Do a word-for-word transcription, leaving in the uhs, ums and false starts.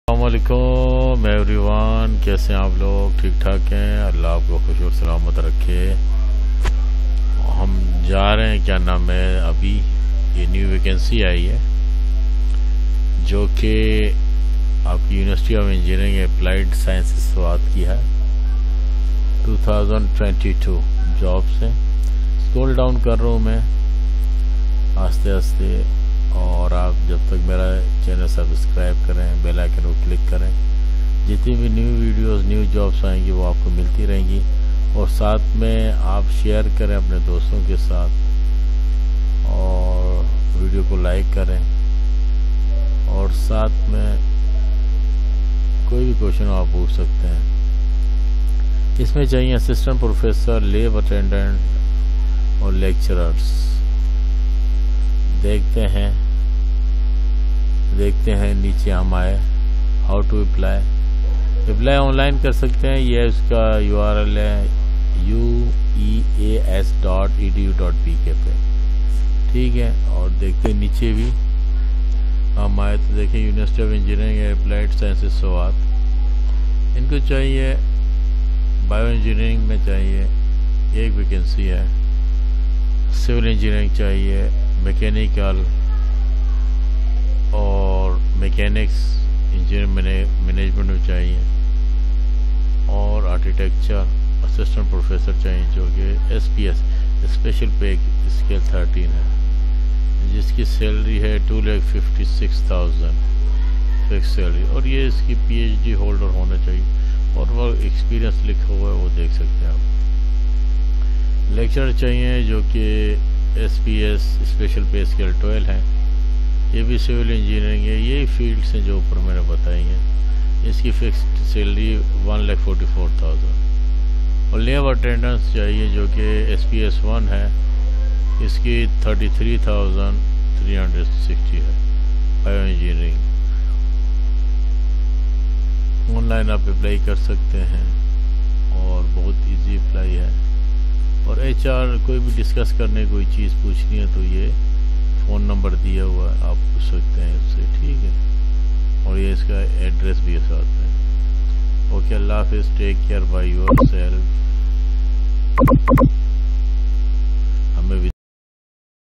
السلام علیکم every one, کیسے ہیں آپ لوگ؟ ٹھیک ٹھاک ہیں؟ اللہ آپ کو خوش و سلامت رکھے۔ ہم جا رہے ہیں، کیا نام ہے، ابھی یہ نیو ویکینسی آئی ہے جو کہ آپ کی university of engineering applied sciences سے بات کی ہے، two thousand twenty two jobs ہیں۔ اسکرول ڈاؤن کر رہا ہوں میں آہستہ آہستہ، اور آپ جب تک میرا چینل سبسکرائب کریں، بیل آئیکن کو کلک کریں، جتنی بھی نیو ویڈیوز نیو جابس آئیں گی وہ آپ کو ملتی رہیں گی، اور ساتھ میں آپ شیئر کریں اپنے دوستوں کے ساتھ، اور ویڈیو کو لائک کریں، اور ساتھ میں کوئی بھی کوشچن آپ پوچھ سکتے ہیں۔ اس میں چاہیے اسسٹنٹ پروفیسر، لیب اٹینڈنٹ اور لیکچررز۔ دیکھتے ہیں دیکھتے ہیں نیچے ہم آئے، how to apply. Apply online کر سکتے ہیں، یہ اس کا یو آر ایل ہے U E A S dot E D U dot P K پہ، ٹھیک ہے۔ اور دیکھتے ہیں نیچے بھی ہم آئے تو دیکھیں university of engineering applied sciences Swat, ان کو چاہیے بایو انجینئرنگ میں چاہیے ایک ویکینسی ہے، سول انجینئرنگ چاہیے، میکینیکل اور میکینکس انجینئر مینجمنٹ میں چاہیے، اور آرکیٹیکچر اسسٹنٹ پروفیسر چاہیے جو کہ S P S special pay scale thirteen ہے، جس کی سیلری ہے two lakh fifty six thousand fix salary, اور یہ اس کی پی ایچ ڈی ہولڈر ہونا چاہیے، اور وہ ایکسپیرینس لکھا ہوا ہے وہ دیکھ سکتے ہیں آپ۔ لیکچرر چاہیے جو کہ S P S special pay scale twelve ہے، یہ بھی سول انجینئرنگ ہے، یہی فیلڈس ہیں جو اوپر میں نے بتائی ہیں۔ اس کی fixed salary one lakh forty four thousand, اور لیب اٹینڈنس چاہیے جو کہ ایس پی ایس ون ہے، اس کی thirty three thousand three hundred sixty ہے، بایو انجینئرنگ۔ آن لائن آپ اپلائی کر سکتے ہیں، اور بہت ایزی اپلائی ہے، اور ایچ آر کوئی بھی ڈسکس کرنے کوئی چیز پوچھنی ہے تو یہ فون نمبر دیا ہوا ہے، آپ پوچھ سکتے ہیں اس سے، ٹھیک ہے۔ اور یہ اس کا ایڈریس بھی ساتھ ہے۔ اوکے، اللہ حافظ، take care, bye your self.